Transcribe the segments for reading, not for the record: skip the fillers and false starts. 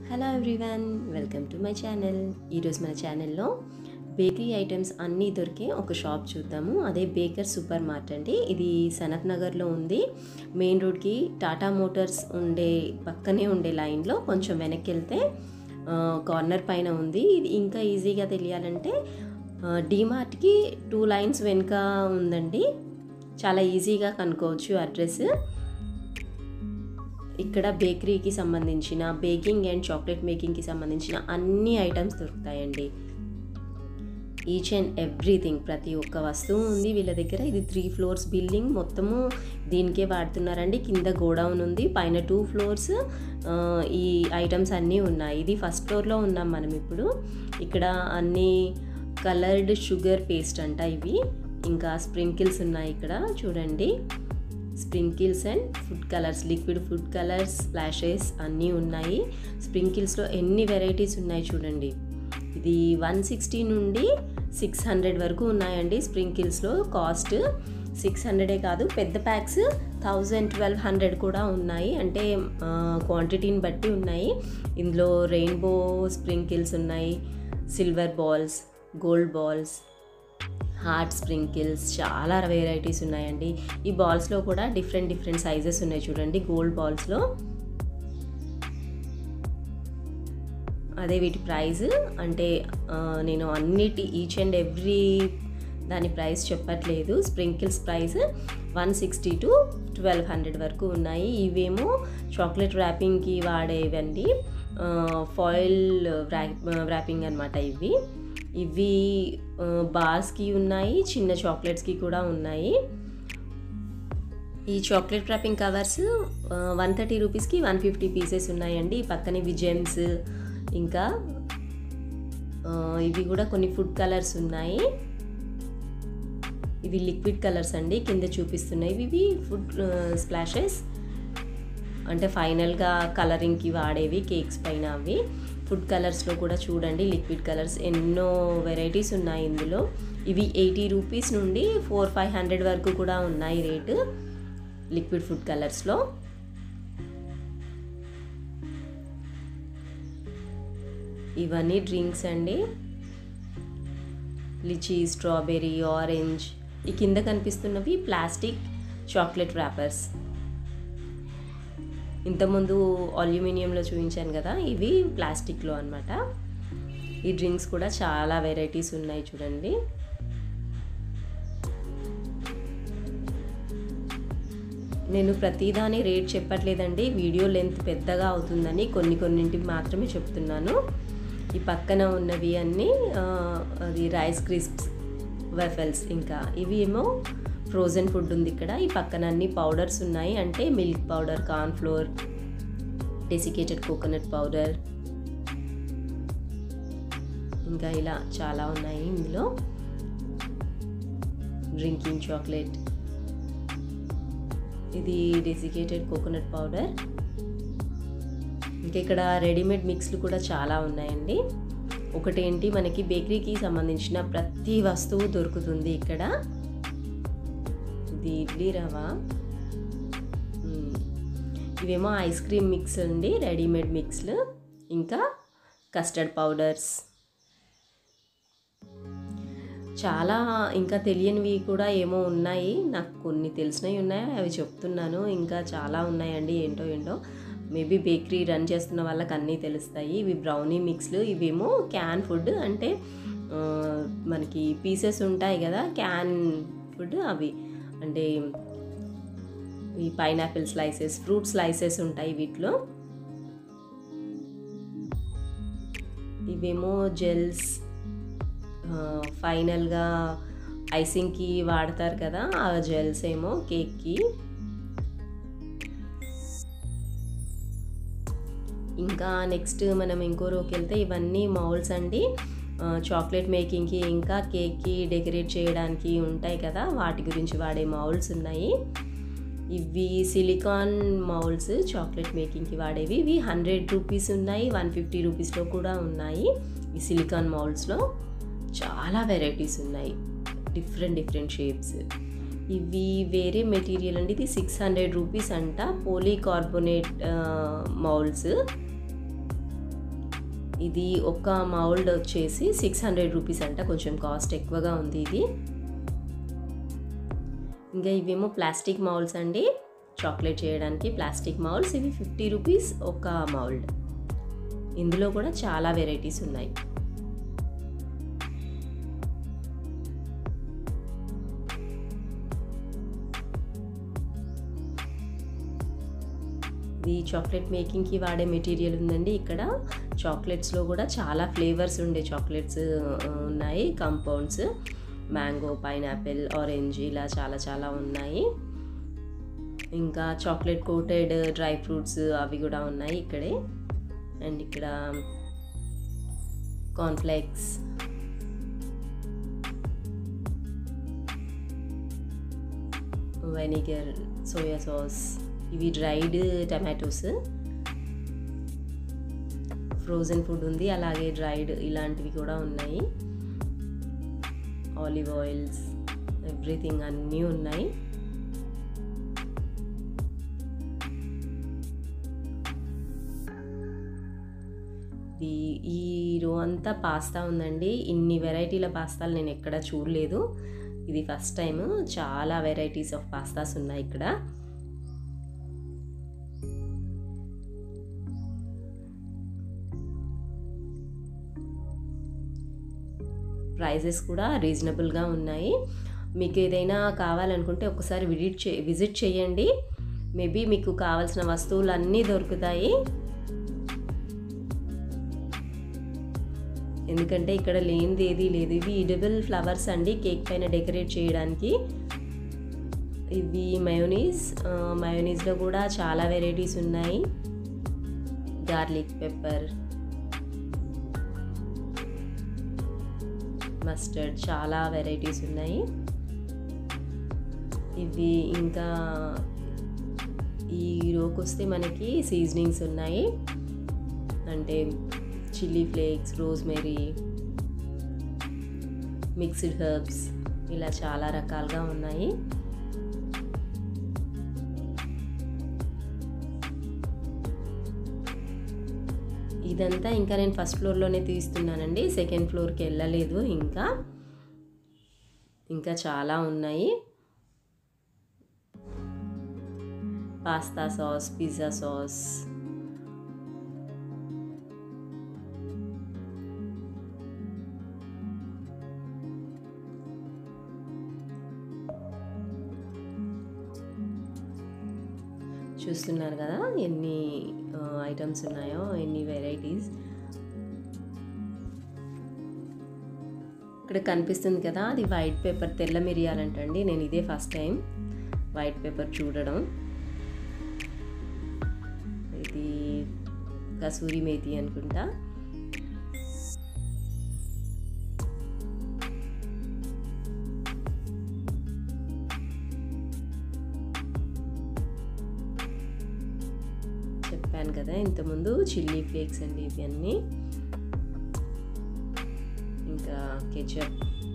Hello everyone, welcome to my channel. ఈరోజు మన ఛానల్లో బేకరీ ఐటమ్స్ అన్నీ దొరికే ఒక షాప్ చూద్దాము. అదే బేకర్ సూపర్ మార్ట్ అండి. ఇది సనత్ నగర్లో ఉంది. మెయిన్ రోడ్కి టాటా మోటార్స్ ఉండే పక్కనే ఉండే లైన్లో కొంచెం వెనక్కి వెళ్తే కార్నర్ పైన ఉంది. ఇది ఇంకా ఈజీగా తెలియాలంటే డీమార్ట్కి 2 లైన్స్ వెనుక ఉందండి. చాలా ఈజీగా కనుక్కోవచ్చు అడ్రస్. ఇక్కడ బేకరీకి సంబంధించిన బేకింగ్ అండ్ చాక్లెట్ మేకింగ్కి సంబంధించిన అన్ని ఐటమ్స్ దొరుకుతాయండి. ఈచ్ అండ్ ఎవ్రీథింగ్, ప్రతి ఒక్క వస్తువు ఉంది వీళ్ళ దగ్గర. ఇది 3 floors బిల్డింగ్, మొత్తము దీనికే వాడుతున్నారండి. కింద గోడౌన్ ఉంది, పైన 2 floors ఈ ఐటమ్స్ అన్నీ ఉన్నాయి. ఇది ఫస్ట్ ఫ్లోర్లో ఉన్నాం మనం ఇప్పుడు. ఇక్కడ అన్ని కలర్డ్ షుగర్ పేస్ట్ అంట ఇవి. ఇంకా స్ప్రింకిల్స్ ఉన్నాయి ఇక్కడ చూడండి. Sprinkles and food colours, liquid food colours, splashes అన్నీ ఉన్నాయి. స్ప్రింకిల్స్లో ఎన్ని వెరైటీస్ ఉన్నాయి చూడండి. ఇది 160 నుండి 600 వరకు ఉన్నాయండి. స్ప్రింకిల్స్లో కాస్ట్ 600 కాదు, పెద్ద ప్యాక్స్ 1000, 1200 కూడా ఉన్నాయి. అంటే క్వాంటిటీని బట్టి ఉన్నాయి. ఇందులో రెయిన్బో స్ప్రింకిల్స్ ఉన్నాయి, silver balls, gold balls, heart sprinkles, చాలా వెరైటీస్ ఉన్నాయండి. ఈ బాల్స్లో కూడా డిఫరెంట్ సైజెస్ ఉన్నాయి చూడండి. గోల్డ్ బాల్స్లో అదే వీటి ప్రైస్ అంటే నేను అన్నిటి ఈచ్ అండ్ ఎవ్రీ దాని ప్రైస్ చెప్పట్లేదు. స్ప్రింకిల్స్ ప్రైస్ 160 to 1200 వరకు ఉన్నాయి. ఇవేమో చాక్లెట్ ర్యాపింగ్కి వాడేవండి, ఫాయిల్ ర్యాపింగ్ అనమాట ఇవి. ఇవి బార్స్కి ఉన్నాయి, చిన్న చాక్లెట్స్కి కూడా ఉన్నాయి. ఈ చాక్లెట్ ర్యాపింగ్ కవర్స్ 130 రూపీస్కి 150 పీసెస్ ఉన్నాయండి. పక్కనే విజెమ్స్, ఇంకా ఇవి కూడా కొన్ని ఫుడ్ కలర్స్ ఉన్నాయి. ఇవి లిక్విడ్ కలర్స్ అండి, కింద చూపిస్తున్నాయి. ఇవి ఫుడ్ స్ప్లాషెస్ అంటే ఫైనల్గా కలరింగ్కి వాడేవి, కేక్స్ పైన అవి. ఫుడ్ కలర్స్లో కూడా చూడండి లిక్విడ్ కలర్స్ ఎన్నో వెరైటీస్ ఉన్నాయి ఇందులో. ఇవి 80 రూపీస్ నుండి 400-500 వరకు కూడా ఉన్నాయి రేటు లిక్విడ్ ఫుడ్ కలర్స్లో. ఇవన్నీ డ్రింక్స్ అండి. Litchi, strawberry, orange. ఈ కింద కనిపిస్తున్నవి ప్లాస్టిక్ చాక్లెట్ ర్యాపర్స్. ఇంతకుముందు అల్యూమినియంలో చూపించాను కదా, ఇవి ప్లాస్టిక్లో అనమాట. ఈ డ్రింక్స్ కూడా చాలా వెరైటీస్ ఉన్నాయి చూడండి. నేను ప్రతిదాని రేట్ చెప్పట్లేదండి, వీడియో లెంత్ పెద్దగా అవుతుందని కొన్నింటికి మాత్రమే చెప్తున్నాను. ఈ పక్కన ఉన్నవి అన్నీ అది రైస్ క్రిస్ప్స్, వెఫెల్స్. ఇంకా ఇవి ఏమో ఫ్రోజన్ ఫుడ్ ఉంది ఇక్కడ. ఈ పక్కన అన్ని పౌడర్స్ ఉన్నాయి, అంటే milk powder, corn flour, desiccated coconut powder, ఇంకా ఇలా చాలా ఉన్నాయి ఇందులో. డ్రింకింగ్ చాక్లెట్, ఇది డెసికేటెడ్ కోకోనట్ పౌడర్. ఇంకా ఇక్కడ రెడీమేడ్ మిక్స్లు కూడా చాలా ఉన్నాయండి. ఒకటేంటి, మనకి బేకరీకి సంబంధించిన ప్రతి వస్తువు దొరుకుతుంది ఇక్కడ. ఇది ఇడ్లీ రవ, ఇవేమో ఐస్ క్రీమ్ మిక్స్ అండి, రెడీమేడ్ మిక్స్లు. ఇంకా కస్టర్డ్ పౌడర్స్, చాలా ఇంకా తెలియనివి కూడా ఏమో ఉన్నాయి. నాకు కొన్ని తెలిసినవి ఉన్నాయి, అవి చెప్తున్నాను. ఇంకా చాలా ఉన్నాయండి, ఏంటో మేబీ బేకరీ రన్ చేస్తున్న వాళ్ళకి అన్నీ తెలుస్తాయి. ఇవి బ్రౌనీ మిక్స్లు. ఇవేమో క్యాన్ ఫుడ్, అంటే మనకి పీసెస్ ఉంటాయి కదా క్యాన్ ఫుడ్, అవి అంటే ఈ పైనాపిల్ స్లైసెస్, ఫ్రూట్ స్లైసెస్ ఉంటాయి వీటిలో. ఇవేమో జెల్స్, ఫైనల్గా ఐసింగ్కి వాడతారు కదా ఆ జెల్స్ ఏమో కేక్కి. ఇంకా నెక్స్ట్ మనం ఇంకో రోకి వెళ్తే ఇవన్నీ మౌల్స్ అండి, చాక్లెట్ మేకింగ్కి ఇంకా కేక్కి డెకరేట్ చేయడానికి ఉంటాయి కదా, వాటి గురించి వాడే మౌల్స్ ఉన్నాయి. ఇవి సిలికాన్ మౌల్స్, చాక్లెట్ మేకింగ్కి వాడేవి. ఇవి 100 రూపీస్ ఉన్నాయి, 150 రూపీస్లో కూడా ఉన్నాయి. ఈ సిలికాన్ మౌల్స్లో చాలా వెరైటీస్ ఉన్నాయి, డిఫరెంట్ షేప్స్. ఇవి వేరే మెటీరియల్ అండి. ఇది 600 రూపీస్ అంట. Polycarbonate moulds. ఇది ఒక మౌల్డ్ వచ్చేసి 600 రూపీస్ అంట, కొంచెం కాస్ట్ ఎక్కువగా ఉంది ఇది. ఇంకా ఇవేమో ప్లాస్టిక్ మౌల్డ్స్ అండి, చాక్లెట్ చేయడానికి ప్లాస్టిక్ మౌల్డ్స్. ఇవి 50 రూపీస్ ఒక మౌల్డ్. ఇందులో కూడా చాలా వెరైటీస్ ఉన్నాయి. ఇది చాక్లెట్ మేకింగ్కి వాడే మెటీరియల్ ఉందండి. ఇక్కడ చాక్లెట్స్లో కూడా చాలా ఫ్లేవర్స్ ఉండే చాక్లెట్స్ ఉన్నాయి. కంపౌండ్స్, మ్యాంగో, పైనాపిల్, ఆరెంజ్, ఇలా చాలా చాలా ఉన్నాయి. ఇంకా చాక్లెట్ కోటెడ్ డ్రై ఫ్రూట్స్ అవి కూడా ఉన్నాయి ఇక్కడే. అండ్ ఇక్కడ కార్న్ఫ్లేక్స్, వెనిగర్, సోయా సాస్, ఇవి డ్రైడ్ టమాటోస్, ఫ్రోజన్ ఫుడ్ ఉంది, అలాగే డ్రైడ్ ఇలాంటివి కూడా ఉన్నాయి. ఆలివ్ ఆయిల్స్, ఎవ్రీథింగ్ అన్నీ ఉన్నాయి. ఈ రో అంతా పాస్తా ఉందండి. ఇన్ని వెరైటీల పాస్తాలు నేను ఎక్కడ చూడలేదు, ఇది ఫస్ట్ టైం. చాలా వెరైటీస్ ఆఫ్ పాస్తాస్ ఉన్నాయి ఇక్కడ. ప్రైజెస్ కూడా రీజనబుల్గా ఉన్నాయి. మీకు ఏదైనా కావాలనుకుంటే ఒకసారి విజిట్ చేయండి. మేబీ మీకు కావాల్సిన వస్తువులు అన్నీ దొరుకుతాయి. ఎందుకంటే ఇక్కడ లేనిది ఏది లేదు. ఇవి ఎడిబుల్ ఫ్లవర్స్ అండి, కేక్ పైన డెకరేట్ చేయడానికి. ఇవి మయోనీస్లో కూడా చాలా వెరైటీస్ ఉన్నాయి. గార్లిక్ పెప్పర్, మస్టర్డ్, చాలా వెరైటీస్ ఉన్నాయి. ఇవి ఇంకా ఈ రోకి వస్తే మనకి సీజనింగ్స్ ఉన్నాయి. అంటే chilli flakes, rosemary, mixed herbs, ఇలా చాలా రకాలుగా ఉన్నాయి. ఇదంతా ఇంకా నేను ఫస్ట్ ఫ్లోర్లోనే తీస్తున్నానండి, సెకండ్ ఫ్లోర్కి వెళ్ళలేదు. ఇంకా చాలా ఉన్నాయి. పాస్తా సాస్, పిజ్జా సాస్, చూస్తున్నారు కదా ఎన్ని ఐటమ్స్ ఉన్నాయో, ఎన్ని వెరైటీస్. ఇక్కడ కనిపిస్తుంది కదా, అది వైట్ పేపర్, తెల్ల మిరియాలంటండి. నేను ఇదే ఫస్ట్ టైం వైట్ పేపర్ చూడడం. ఇది కసూరి మేతి అనుకుంటా. చెప్పాను కదా ఇంతకుముందు, చిల్లీ ఫ్లేక్స్ అండి ఇవి అన్నీ. ఇంకా కెచప్,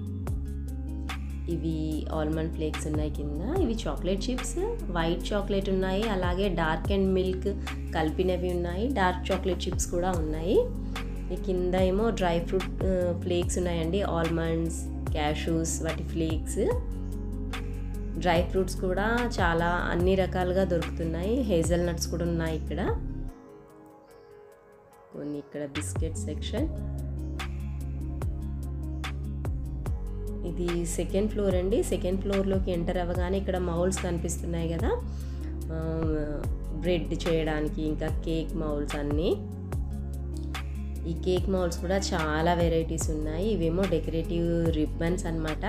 ఇవి ఆల్మండ్ ఫ్లేక్స్ ఉన్నాయి కింద. ఇవి చాక్లెట్ చిప్స్, వైట్ చాక్లెట్ ఉన్నాయి, అలాగే డార్క్ అండ్ మిల్క్ కలిపినవి ఉన్నాయి. డార్క్ చాక్లెట్ చిప్స్ కూడా ఉన్నాయి. ఈ కింద ఏమో డ్రై ఫ్రూట్ ఫ్లేక్స్ ఉన్నాయండి, ఆల్మండ్స్, క్యాషూస్, వాటి ఫ్లేక్స్. డ్రై ఫ్రూట్స్ కూడా చాలా అన్ని రకాలుగా దొరుకుతున్నాయి. హేజల్ నట్స్ కూడా ఉన్నాయి ఇక్కడ. కొన్ని ఇక్కడ బిస్కెట్ సెక్షన్. ఇది సెకండ్ ఫ్లోర్ అండి. సెకండ్ ఫ్లోర్లోకి ఎంటర్ అవ్వగానే ఇక్కడ మౌల్స్ కనిపిస్తున్నాయి కదా, బ్రెడ్ చేయడానికి, ఇంకా కేక్ మౌల్స్ అన్నీ. ఈ కేక్ మౌల్స్ కూడా చాలా వెరైటీస్ ఉన్నాయి. ఇవేమో డెకరేటివ్ రిబ్బన్స్ అన్నమాట.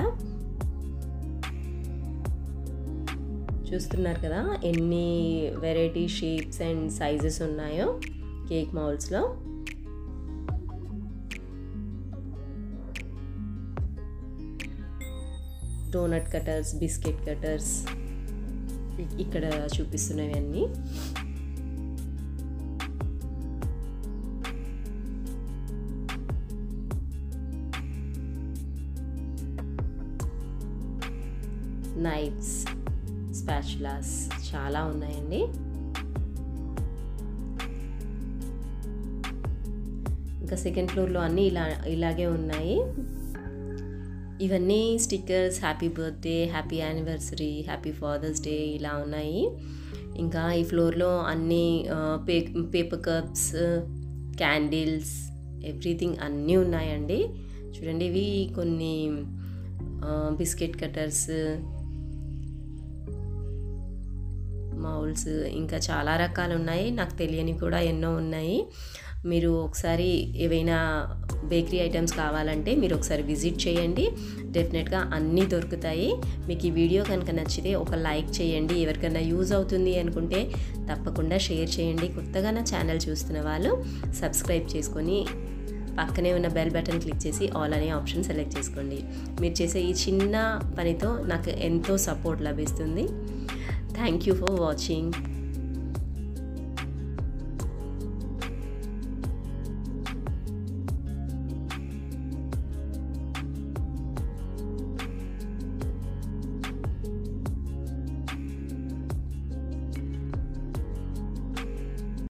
చూస్తున్నారు కదా ఎన్ని వెరైటీ షేప్స్ అండ్ సైజెస్ ఉన్నాయో కేక్ మౌల్స్లో. డోనట్ కటర్స్, బిస్కెట్ కటర్స్ ఇక్కడ చూపిస్తున్నవి అన్నీ. నైఫ్స్, స్పాచులాస్ చాలా ఉన్నాయండి. ఇంకా ఇంకా సెకండ్ ఫ్లోర్లో అన్నీ ఇలాగే ఉన్నాయి. ఇవన్నీ stickers, happy birthday, happy anniversary, happy father's day ఇలా ఉన్నాయి. ఇంకా ఈ ఫ్లోర్లో అన్నీ పేపర్ కప్స్, క్యాండిల్స్, ఎవ్రీథింగ్ అన్నీ ఉన్నాయండి. చూడండి, ఇవి కొన్ని బిస్కెట్ కట్టర్స్, మౌల్స్, ఇంకా చాలా రకాలు ఉన్నాయి. నాకు తెలియని కూడా ఎన్నో ఉన్నాయి. మీరు ఒకసారి ఏవైనా బేకరీ ఐటమ్స్ కావాలంటే మీరు ఒకసారి విజిట్ చేయండి. డెఫినెట్గా అన్నీ దొరుకుతాయి. మీకు ఈ వీడియో కనుక నచ్చితే ఒక లైక్ చేయండి. ఎవరికైనా యూజ్ అవుతుంది అనుకుంటే తప్పకుండా షేర్ చేయండి. కొత్తగా నా ఛానల్ చూస్తున్న వాళ్ళు సబ్స్క్రైబ్ చేసుకొని పక్కనే ఉన్న బెల్ బటన్ క్లిక్ చేసి ఆల్ అనే ఆప్షన్ సెలెక్ట్ చేసుకోండి. మీరు చేసే ఈ చిన్న పనితో నాకు ఎంతో సపోర్ట్ లభిస్తుంది. Thank you for watching.